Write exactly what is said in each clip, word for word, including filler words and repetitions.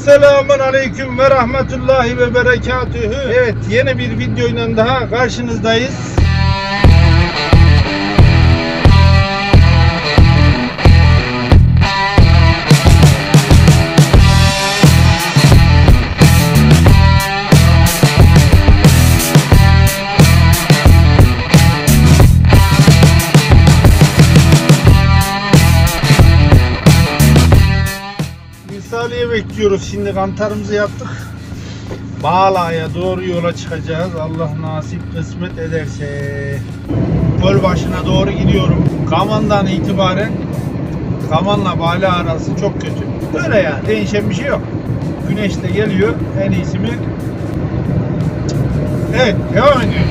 Esselamun Aleyküm ve Rahmetullahi ve Berekatühü. Evet, yeni bir videoyla daha karşınızdayız. Salih'i bekliyoruz. Şimdi kantarımızı yaptık. Bağla'ya doğru yola çıkacağız. Allah nasip kısmet ederse. Göl başına doğru gidiyorum. Kaman'dan itibaren Kaman'la Bağla arası çok kötü. Böyle ya. Değişen bir şey yok. Güneş de geliyor. En iyisi mi? Evet. Devam ediyoruz.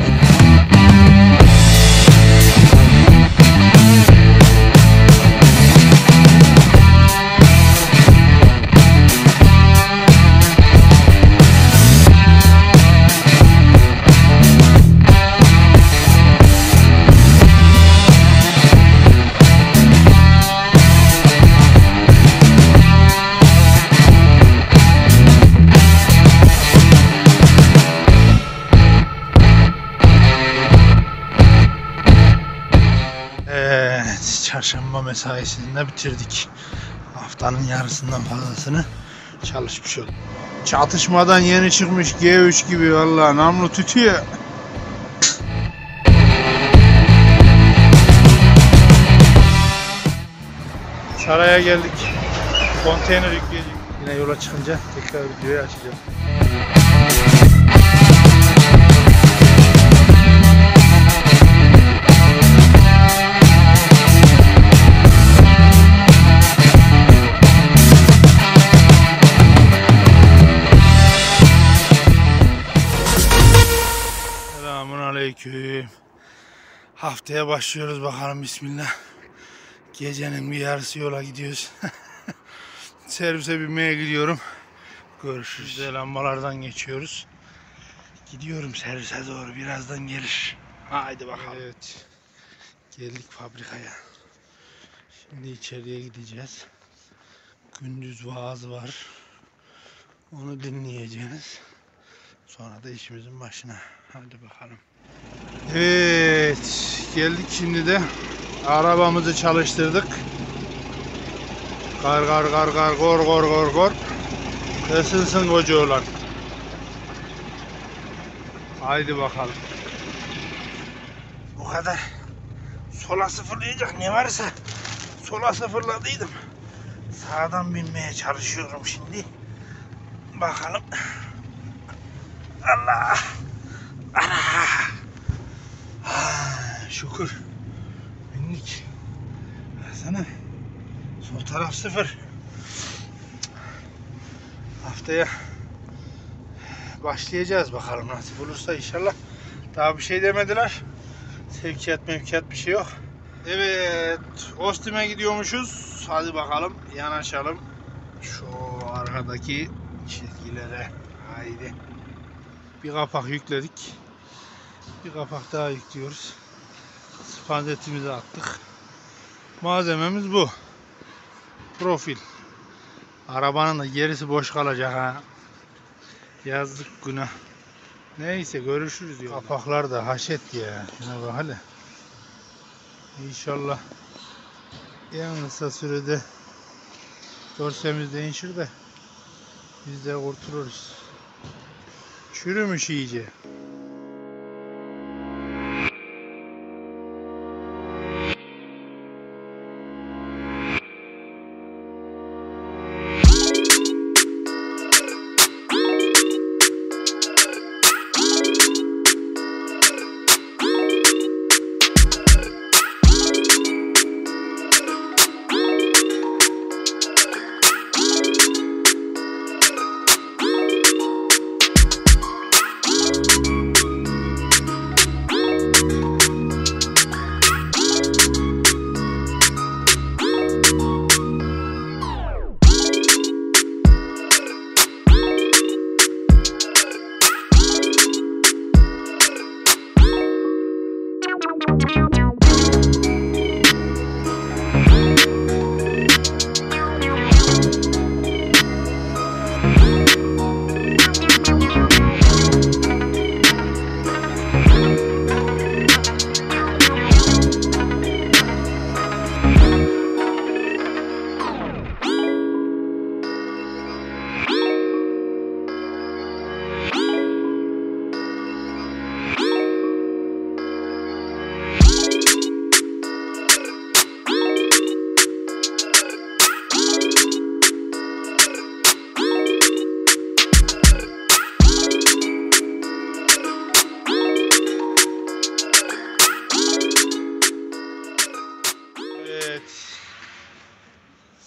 Çarşamba mesaisini de bitirdik. Haftanın yarısından fazlasını çalışmış olduk. Çatışmadan yeni çıkmış G üç gibi vallahi namlu tütüyor. Saraya geldik. Konteyner yükleyecek. Yine yola çıkınca tekrar videoyu açacağım. Selamünaleyküm. Haftaya başlıyoruz bakalım, bismillah. Gecenin bir yarısı yola gidiyoruz. Servise binmeye gidiyorum. Görüşürüz. Biz lambalardan geçiyoruz. Gidiyorum servise doğru, birazdan gelir. Haydi bakalım. Evet. Geldik fabrikaya. Şimdi içeriye gideceğiz. Gündüz vaaz var. Onu dinleyeceğiz. Sonra da işimizin başına. Hadi bakalım. Evet, geldik şimdi de arabamızı çalıştırdık. Gar gar gar gar gor gor gor gor. Isınsın koca oğlan. Haydi bakalım. Bu kadar. Sola sıfırlayacak ne varsa sola sıfırladıydım. Sağdan binmeye çalışıyorum şimdi. Bakalım. Allah. Ana. Şükür. Bindik. Baksana. Sol taraf sıfır. Haftaya başlayacağız bakalım, nasip olursa inşallah. Daha bir şey demediler. Sevkiyat mevkiyat bir şey yok. Evet. Ostim'e gidiyormuşuz. Hadi bakalım yanaşalım. Şu arkadaki çizgilere. Haydi. Bir kapak yükledik. Bir kapak daha yüklüyoruz. Spanzetimizi attık. Malzememiz bu. Profil. Arabanın da gerisi boş kalacak ha. Yazdık günah. Neyse görüşürüz diyor. Kapaklar da haşet ya. Şuna bak hele. İnşallah en kısa sürede dorsemiz değişir de biz de kurtuluruz. Çürümüş iyice.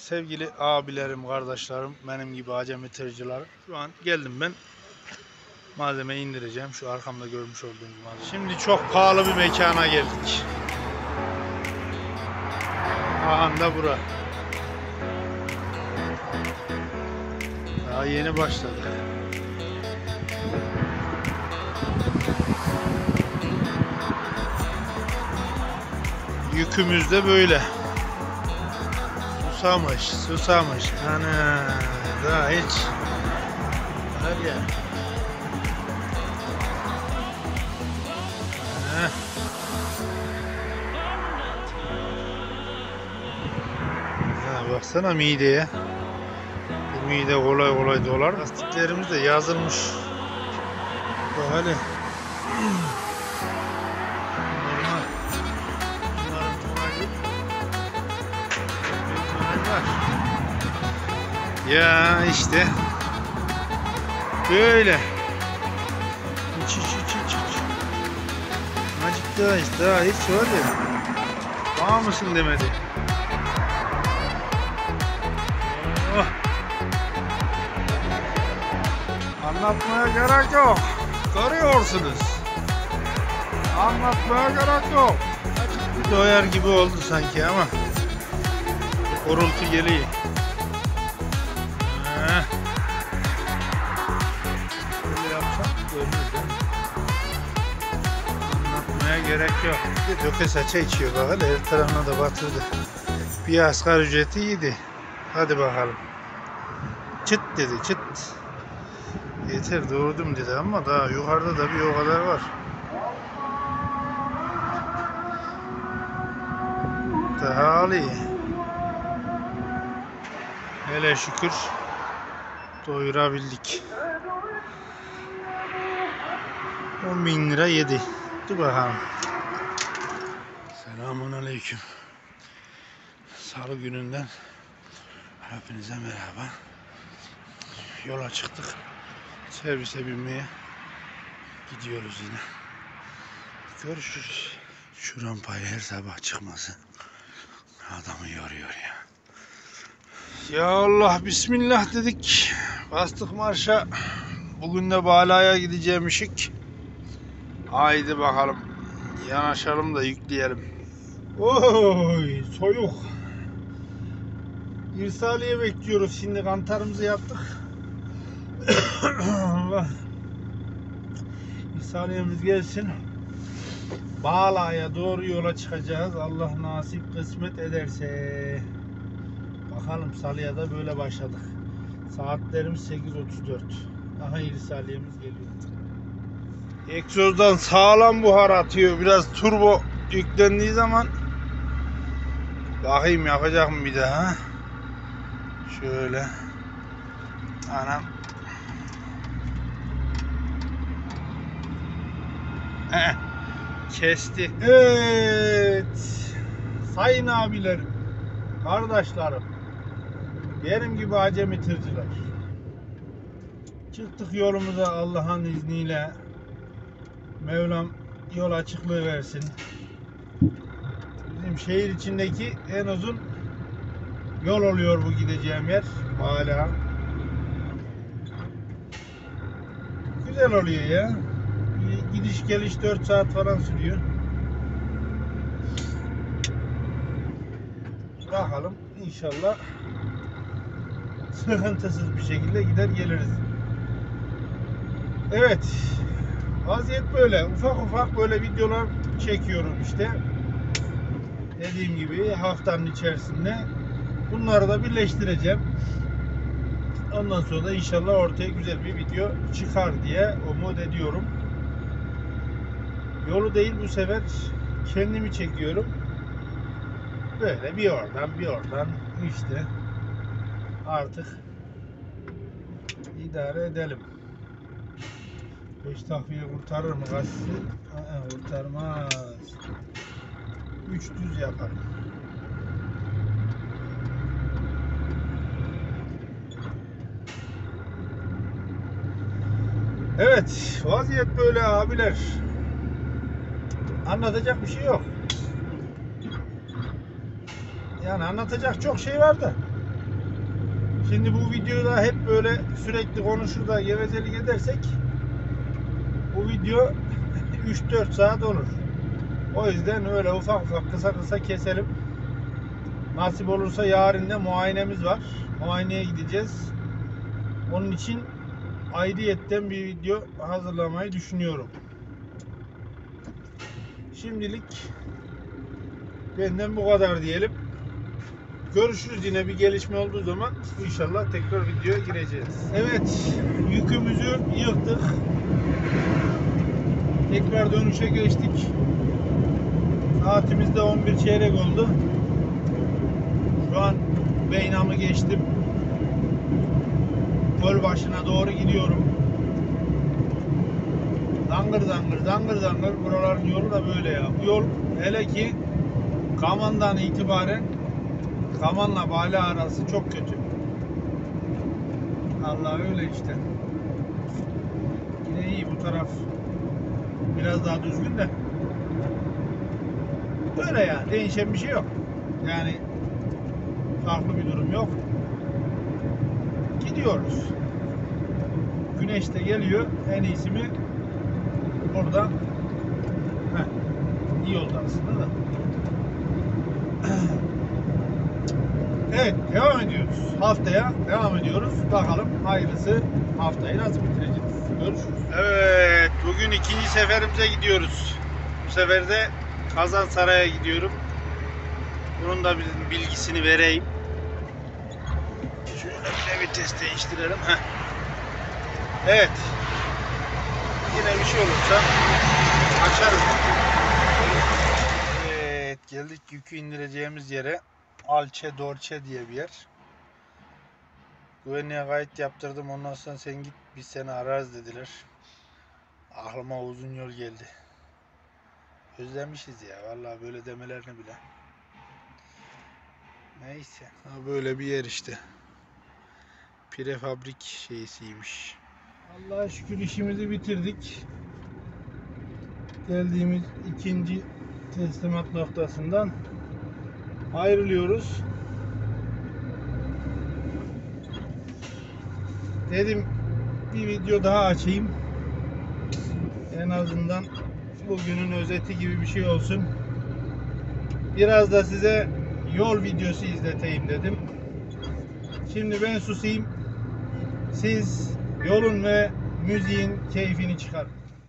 Sevgili abilerim, kardeşlerim, benim gibi acemi tırcılar. Şu an geldim ben. Malzemeyi indireceğim. Şu arkamda görmüş olduğunuz malzeme. Şimdi çok pahalı bir mekana geldik. Aha da bura. Daha yeni başladı. Yükümüz de böyle. Susamış, susamış. Ana, daha hiç. Var ya. Heh. Ha, baksana mideye. Bu mide kolay kolay dolar. Lastiklerimiz de yazılmış. Bak hadi. Ya işte böyle. İç iç iç iç iç. Acık daha işte daha hiç var ya. Var mısın demedi. Oh. Anlatmaya gerek yok. Görüyorsunuz. Anlatmaya gerek yok. Acık bir doyar gibi oldu sanki ama. Horultu geliyor. Böyle yapsam görünür değil mi? Anlatmaya gerek yok. Bir döke saça içiyor bak hele, her tarafına da batırdı. Bir asgari ücreti iyiydi. Hadi bakalım. Çıt dedi, çıt. Yeter doğurdum dedi ama daha yukarıda da bir o kadar var. Daha Ali. Hele şükür doyurabildik. on bin lira yedi. Dur bakalım. Selamun aleyküm. Salı gününden hepinize merhaba. Yola çıktık. Servise binmeye gidiyoruz yine. Görüşürüz. Şu rampaya her sabah çıkması adamı yoruyor ya. Ya Allah bismillah dedik. Bastık marşa. Bugün de Bala'ya gideceğimişik. Haydi bakalım. Yanaşalım da yükleyelim. Oy soyuk. İrsaliye bekliyoruz. Şimdi kantarımızı yaptık. Allah. İrsaliyemiz gelsin. Bala'ya doğru yola çıkacağız. Allah nasip kısmet ederse. Bakalım salıya da böyle başladık. Saatlerimiz sekiz otuz dört. Daha irsaliyemiz geliyor. Egzozdan sağlam buhar atıyor. Biraz turbo yüklendiği zaman. Bakayım yapacak mı bir daha. Şöyle. Anam. Heh. Kesti. Evet. Sayın abilerim, kardeşlerim, benim gibi acemi tırcılar. Çıktık yolumuza Allah'ın izniyle. Mevlam yol açıklığı versin. Bizim şehir içindeki en uzun yol oluyor bu gideceğim yer. Hala. Güzel oluyor ya. Gidiş geliş dört saat falan sürüyor. Bakalım inşallah sıkıntısız bir şekilde gider geliriz. Evet. Vaziyet böyle. Ufak ufak böyle videolar çekiyorum işte. Dediğim gibi haftanın içerisinde bunları da birleştireceğim. Ondan sonra da inşallah ortaya güzel bir video çıkar diye umut ediyorum. Yolu değil bu sefer kendimi çekiyorum. Böyle bir oradan bir oradan işte artık idare edelim. Beş takviye kurtarır mı gazetesi? Aa, kurtarmaz. Üç düz yapar. Evet, vaziyet böyle abiler. Anlatacak bir şey yok. Yani anlatacak çok şey var da Şimdi bu videoda hep böyle sürekli konuşur da gevezelik edersek bu video üç dört saat olur. O yüzden öyle ufak ufak kısa kısa keselim. Nasip olursa yarın da muayenemiz var. Muayeneye gideceğiz. Onun için ayrıyetten bir video hazırlamayı düşünüyorum. Şimdilik benden bu kadar diyelim. Görüşürüz, yine bir gelişme olduğu zaman inşallah tekrar videoya gireceğiz. Evet, yükümüzü yıktık. Tekrar dönüşe geçtik. Saatimiz de on bir çeyrek oldu. Şu an Beynam'ı geçtim. Göl başına doğru gidiyorum. Zangır zangır zangır zangır, buraların yolu da böyle ya. Bu yol hele ki Kaman'dan itibaren Kaman'la Bale arası çok kötü. Allah öyle işte. Yine iyi bu taraf. Biraz daha düzgün de. Böyle ya. Değişen bir şey yok. Yani farklı bir durum yok. Gidiyoruz. Güneş de geliyor. En iyisi mi? Oradan. Heh, iyi oldu aslında da. Evet, devam ediyoruz. Haftaya devam ediyoruz. Bakalım hayırlısı haftayı nasıl bitireceğiz. Görüşürüz. Evet, bugün ikinci seferimize gidiyoruz. Bu sefer de Kazansaray'a gidiyorum. Bunun da bir bilgisini vereyim. Şöyle bir vites değiştirelim. Heh. Evet. Yine bir şey olursa açarız. Evet, geldik yükü indireceğimiz yere. Alçe Dorçe diye bir yer. Güvenliğe kayıt yaptırdım. Ondan sonra sen git, biz seni ararız dediler. Aklıma uzun yol geldi. Özlemişiz ya. Vallahi böyle demelerini bile. Neyse. Ha, böyle bir yer işte. Prefabrik şeysiymiş. Allah'a şükür işimizi bitirdik. Geldiğimiz ikinci teslimat noktasından ayrılıyoruz. Dedim bir video daha açayım. En azından bugünün özeti gibi bir şey olsun. Biraz da size yol videosu izleteyim dedim. Şimdi ben susayım. Siz yolun ve müziğin keyfini çıkarın.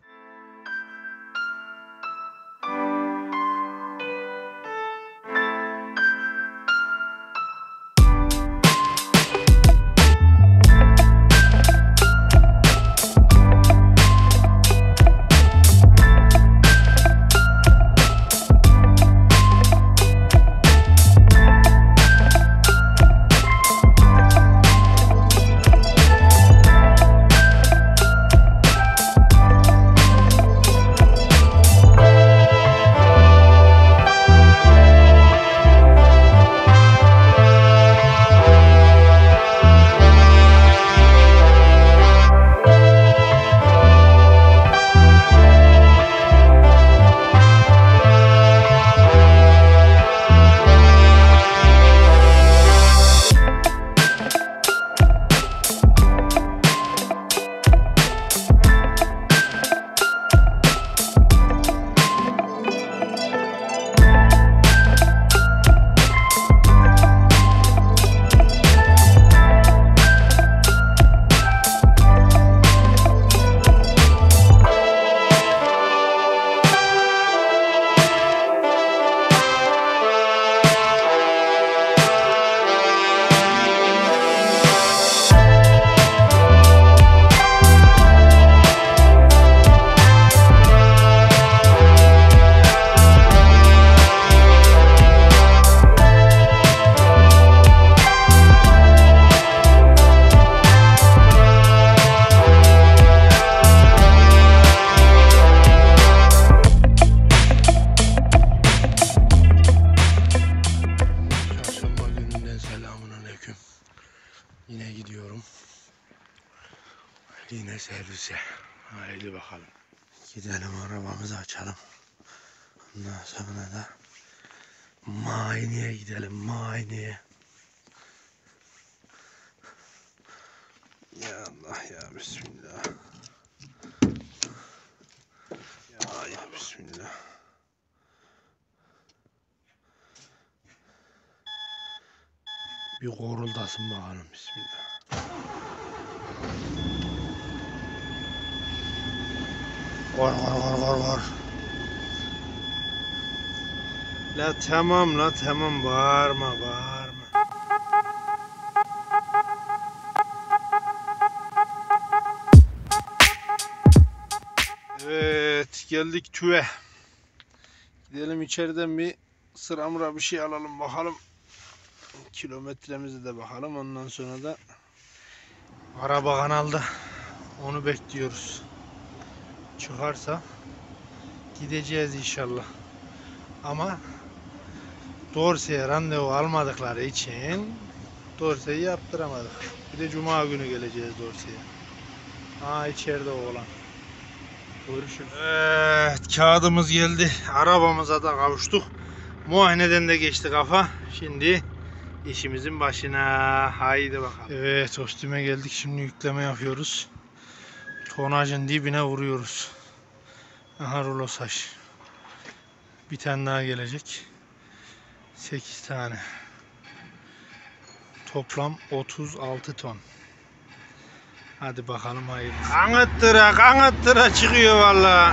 Yine servise. Haydi bakalım. Gidelim, arabamızı açalım. Ondan sonra da muayeneye gidelim. Muayeneye. Ya Allah ya Bismillah. Ya, ya Bismillah. Bir koruldasın bakalım Bismillah. Var var var var var. La tamam la tamam, bağırma bağırma. Evet, geldik tüve. Gidelim içeriden bir sıra mıra bir şey alalım bakalım. Kilometremize de bakalım, ondan sonra da araba kanalda, onu bekliyoruz. Çıkarsa gideceğiz inşallah. Ama Dorse'ye randevu almadıkları için Dorse'yi yaptıramadık. Bir de Cuma günü geleceğiz Dorse'ye. Aa, içeride oğlan. Görüşürüz. Evet, kağıdımız geldi. Arabamıza da kavuştuk. Muayeneden de geçti kafa. Şimdi işimizin başına. Haydi bakalım. Evet, Ostim'e geldik. Şimdi yükleme yapıyoruz. Tonajın dibine vuruyoruz. Aha, rulo saç. Bir tane daha gelecek. sekiz tane. Toplam otuz altı ton. Hadi bakalım, hayırlısı. Kanıttıra kanıttıra çıkıyor valla.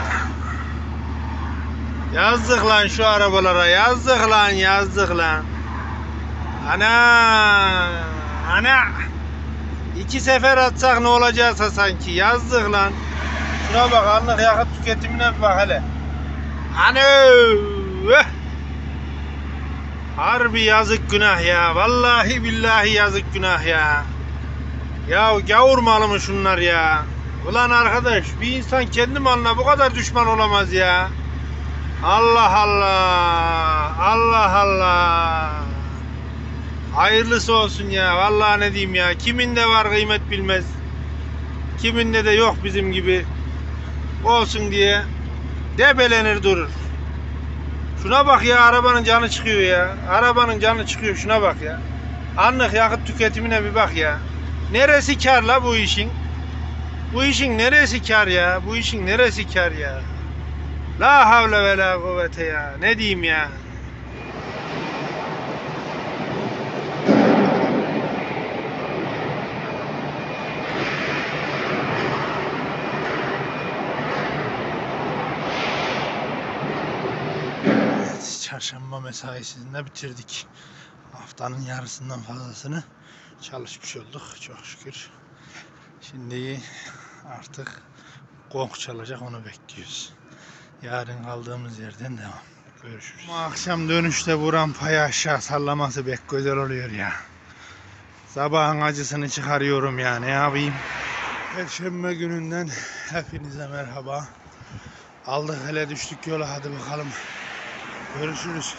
Yazdık lan şu arabalara. Yazdık lan yazdık lan. Ana. Ana. İki sefer atsak ne olacaksa sanki. Yazdık lan. Şuna bak, anlık yakıt tüketimine bir bak hele. Ana. Harbi yazık günah ya. Vallahi billahi yazık günah ya. Ya gavur malı mı şunlar ya? Ulan arkadaş, bir insan kendi malına bu kadar düşman olamaz ya. Allah Allah. Allah Allah. Hayırlısı olsun ya. Vallahi ne diyeyim ya. Kiminde var kıymet bilmez. Kiminde de yok bizim gibi. Olsun diye debelenir durur. Şuna bak ya, arabanın canı çıkıyor ya. Arabanın canı çıkıyor, şuna bak ya. Anlık yakıt tüketimine bir bak ya. Neresi kar la bu işin? Bu işin neresi kar ya? Bu işin neresi kar ya? La havle ve la kuvvete ya. Ne diyeyim ya? Çarşamba mesaisini de bitirdik. Haftanın yarısından fazlasını çalışmış olduk çok şükür. Şimdi artık gong çalacak, onu bekliyoruz. Yarın kaldığımız yerden devam. Görüşürüz. Ama akşam dönüşte bu rampayı aşağı sallaması pek güzel oluyor ya. Sabahın acısını çıkarıyorum ya, ne yapayım. Perşembe gününden hepinize merhaba. Aldık hele düştük yola, hadi bakalım. Görüşürüz.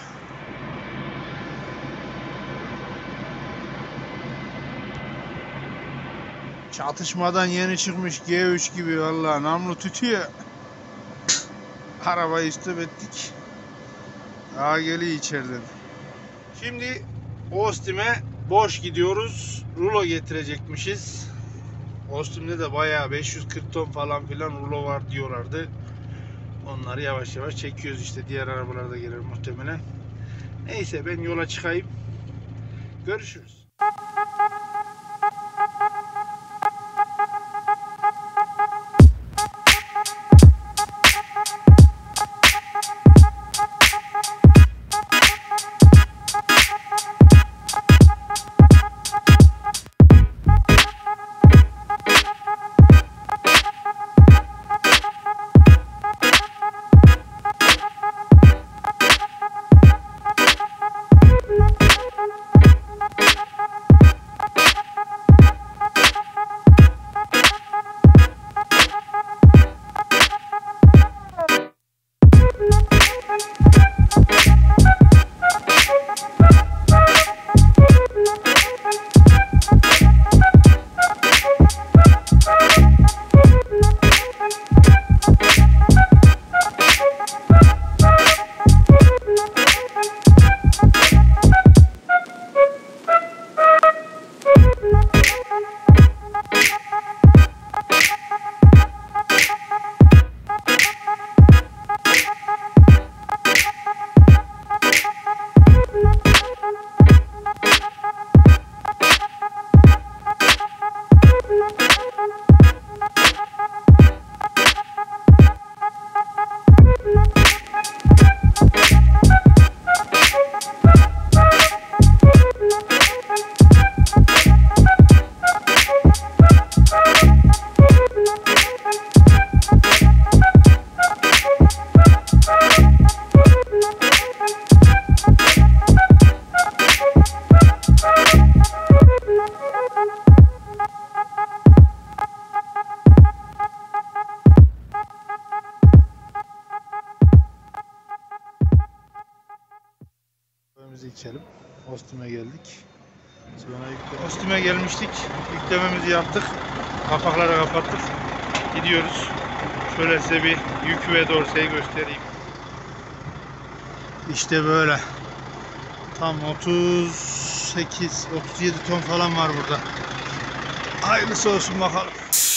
Çatışmadan yeni çıkmış G üç gibi vallahi, namlu tütüyor. Arabayı stop ettik. Daha geliyor içeriden. Şimdi Ostim'e boş gidiyoruz. Rulo getirecekmişiz. Ostim'de de bayağı beş yüz kırk ton falan filan rulo var diyorlardı. Onları yavaş yavaş çekiyoruz işte. Diğer arabalar da gelir muhtemelen. Neyse, ben yola çıkayım. Görüşürüz. kahvemizi içelim. Ostim'e geldik. Sonra yükle... Ostim'e gelmiştik. Yüklememizi yaptık. Kapakları kapattık. Gidiyoruz. Şöyle size bir yük ve dorseyi göstereyim. İşte böyle. Tam otuz sekiz otuz yedi ton falan var burada. Hayırlısı olsun bakalım.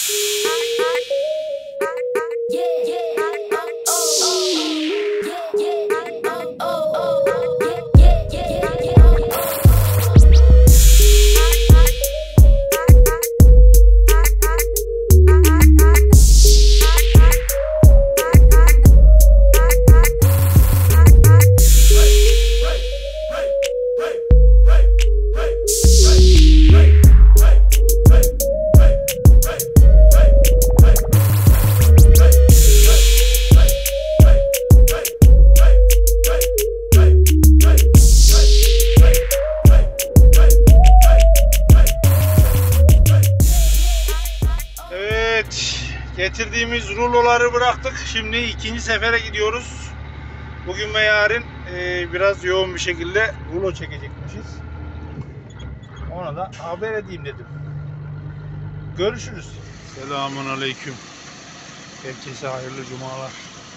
Getirdiğimiz ruloları bıraktık. Şimdi ikinci sefere gidiyoruz. Bugün ve yarın e, biraz yoğun bir şekilde rulo çekecekmişiz. Ona da haber edeyim dedim. Görüşürüz. Selamun aleyküm. Herkese hayırlı cumalar.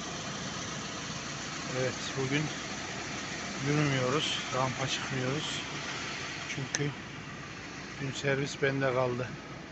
Evet, bugün yürümüyoruz. Rampa çıkmıyoruz. Çünkü dün servis bende kaldı.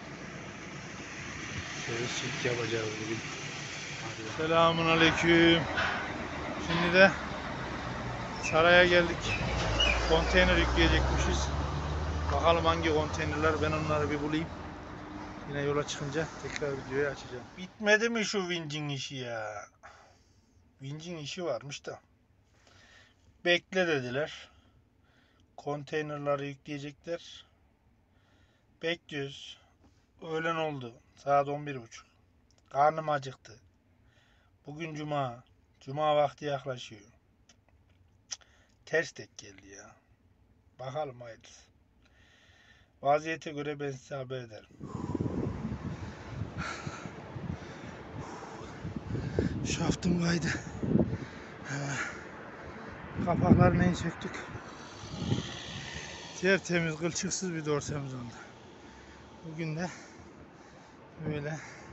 Servis yapacağız bugün. Selamun aleyküm. Şimdi de saraya geldik. Konteyner yükleyecekmişiz. Bakalım hangi konteynerler, ben onları bir bulayım. Yine yola çıkınca tekrar videoyu açacağım. Bitmedi mi şu vincin işi ya? Vincin işi varmış da. Bekle dediler. Konteynerları yükleyecekler. Bekliyoruz. Öğlen oldu. Saat on bir buçuk. Karnım acıktı. Bugün cuma. Cuma vakti yaklaşıyor. Ters tek geldi ya. Bakalım hayırlısı. Vaziyete göre ben size haber ederim. Şaftım kaydı. Kapaklarını en söktük. Tertemiz, kılçıksız bir dorsemiz oldu. Bugün de böyle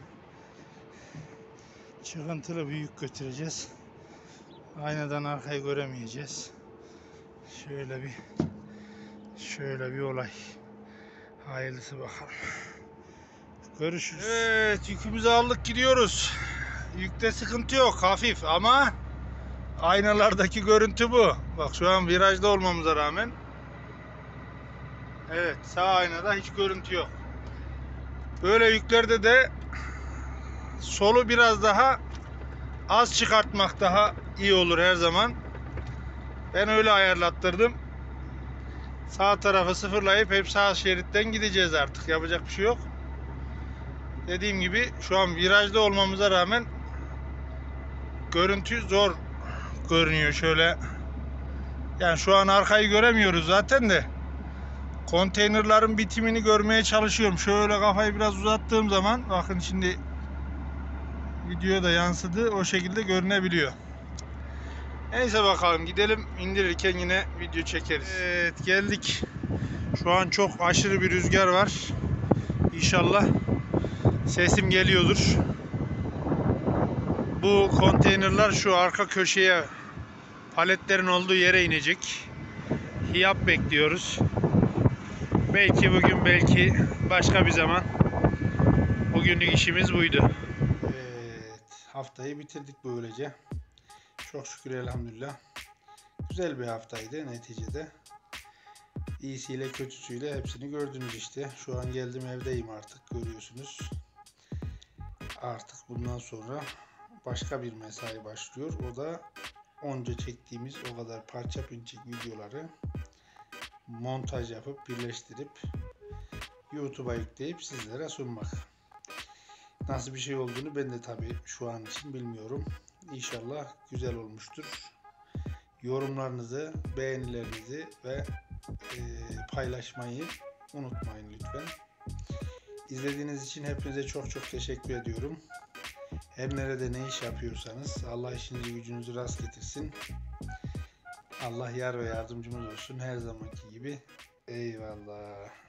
çıkıntılı bir yük götüreceğiz. Aynadan arkayı göremeyeceğiz. Şöyle bir şöyle bir olay. Hayırlısı bakalım. Görüşürüz. Evet, yükümüzü aldık, gidiyoruz. Yükte sıkıntı yok, hafif ama aynalardaki görüntü bu. Bak şu an virajda olmamıza rağmen. Evet, sağ aynada hiç görüntü yok. Böyle yüklerde de solu biraz daha az çıkartmak daha iyi olur her zaman. Ben öyle ayarlattırdım. Sağ tarafı sıfırlayıp hep sağ şeritten gideceğiz artık. Yapacak bir şey yok. Dediğim gibi şu an virajda olmamıza rağmen görüntü zor görünüyor şöyle. Yani şu an arkayı göremiyoruz zaten de. Konteynerların bitimini görmeye çalışıyorum. Şöyle kafayı biraz uzattığım zaman, bakın şimdi videoda yansıdı, o şekilde görünebiliyor. Neyse bakalım, gidelim, indirirken yine video çekeriz. Evet, geldik. Şu an çok aşırı bir rüzgar var. İnşallah sesim geliyordur. Bu konteynerler şu arka köşeye, paletlerin olduğu yere inecek. Hiyap bekliyoruz. Belki bugün, belki başka bir zaman. Bugünlük işimiz buydu. Evet, haftayı bitirdik böylece. Çok şükür, elhamdülillah. Güzel bir haftaydı neticede. İyisiyle kötüsüyle hepsini gördünüz işte. Şu an geldim, evdeyim artık, görüyorsunuz. Artık bundan sonra başka bir mesai başlıyor. O da onca çektiğimiz o kadar parça pinçik videoları montaj yapıp birleştirip YouTube'a yükleyip sizlere sunmak. Nasıl bir şey olduğunu ben de tabii şu an için bilmiyorum. İnşallah güzel olmuştur. Yorumlarınızı, beğenilerinizi ve e, paylaşmayı unutmayın lütfen. İzlediğiniz için hepinize çok çok teşekkür ediyorum. Her nerede ne iş yapıyorsanız Allah işinizi gücünüzü rast getirsin. Allah yar ve yardımcımız olsun her zamanki gibi. Eyvallah.